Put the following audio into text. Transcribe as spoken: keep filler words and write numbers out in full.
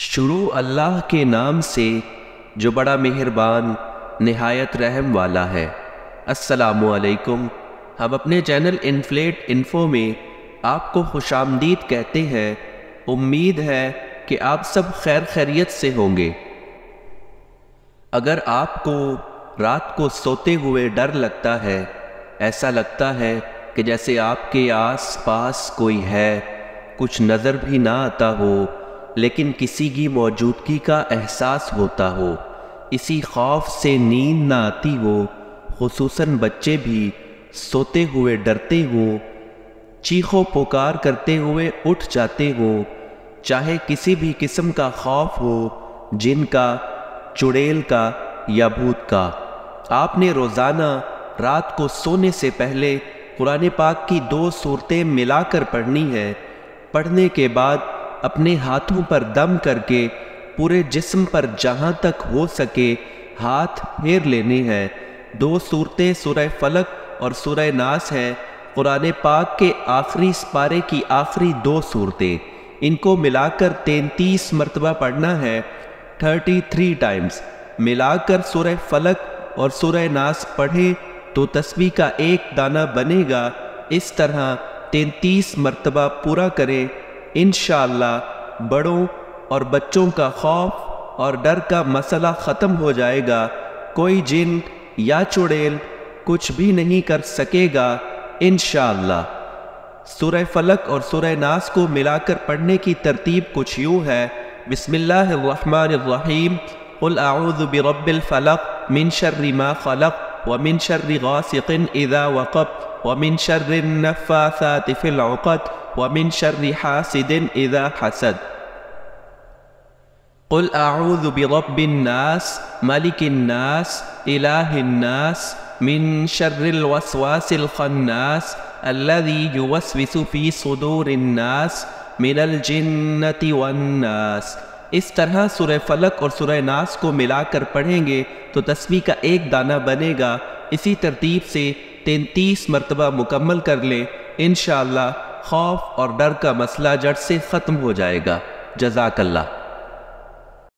شروع اللہ کے نام سے جو بڑا مہربان نہایت رحم والا ہے۔ السلام علیکم۔ ہم اپنے چینل انفلیٹ انفو میں آپ کو خوش آمدید کہتے ہیں۔ امید ہے کہ آپ سب خیر خیریت سے ہوں گے۔ اگر آپ کو رات کو سوتے ہوئے ڈر لگتا ہے، ایسا لگتا ہے کہ جیسے آپ کے آس پاس کوئی ہے، کچھ نظر بھی نہ آتا ہو لیکن کسی کی موجودگی کا احساس ہوتا ہو، اسی خوف سے نیند نہ آتی ہو، خصوصاً بچے بھی سوتے ہوئے ڈرتے ہوں، چیخو پکار کرتے ہوئے اٹھ جاتے ہوں، چاہے کسی بھی قسم کا خوف ہو، جن کا، چڑیل کا یا بھوت کا، آپ نے روزانہ رات کو سونے سے پہلے قرآن پاک کی دو سورتیں ملا کر پڑھنی ہے۔ پڑھنے کے بعد اپنے ہاتھوں پر دم کر کے پورے جسم پر جہاں تک ہو سکے ہاتھ پھیر لینے ہیں۔ دو سورتیں سورہ فلق اور سورہ ناس ہیں، قرآن پاک کے آخری سپارے کی آخری دو سورتیں، ان کو ملا کر تینتیس مرتبہ پڑھنا ہے، تھرٹی تھری ٹائمز۔ ملا کر سورہ فلق اور سورہ ناس پڑھیں تو تسبیح کا ایک دانہ بنے گا۔ اس طرح تینتیس مرتبہ پورا کریں، انشاءاللہ بڑوں اور بچوں کا خوف اور ڈر کا مسئلہ ختم ہو جائے گا، کوئی جن یا چڑیل کچھ بھی نہیں کر سکے گا انشاءاللہ۔ سورہ فلق اور سورہ ناس کو ملا کر پڑھنے کی ترتیب کچھ یوں ہے: بسم اللہ الرحمن الرحیم، قل اعوذ برب الفلق من شر ما خلق ومن شر غاسق اذا وقب ومن شر النفاثات في العقد ومن شر حاسد اذا حسد۔ قل اعوذ برب الناس ملک الناس الہ الناس من شر الوسواس الخناس الذي يوسوس في صدور الناس من الجنة والناس۔ اس طرح سورہ فلق اور سورہ ناس کو ملا کر پڑھیں گے تو تسبیح کا ایک دانہ بنے گا۔ اسی ترتیب سے تینتیس مرتبہ مکمل کر لیں، انشاءاللہ خوف اور ڈر کا مسئلہ جڑ سے ختم ہو جائے گا۔ جزاک اللہ۔